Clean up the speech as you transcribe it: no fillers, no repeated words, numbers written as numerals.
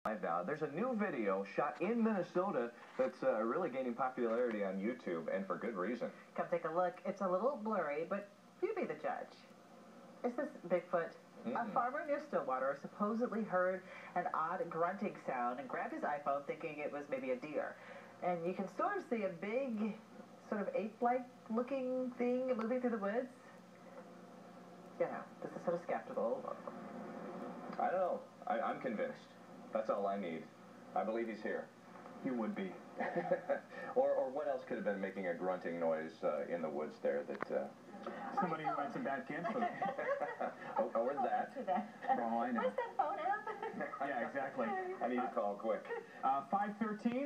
Now, there's a new video shot in Minnesota that's really gaining popularity on YouTube, and for good reason. Come take a look. It's a little blurry, but you be the judge. Is this Bigfoot? A farmer near Stillwater supposedly heard an odd grunting sound and grabbed his iPhone thinking it was maybe a deer. And you can sort of see a big, sort of ape-like looking thing moving through the woods. You know, this is sort of skeptical. I don't know. I'm convinced. That's all I need. I believe he's here. He would be. or what else could have been making a grunting noise in the woods there that... Somebody who had some bad kids. Oh, where's that? Oh, I know. Where's that phone app? Yeah, exactly. I need to call quick. 5:13.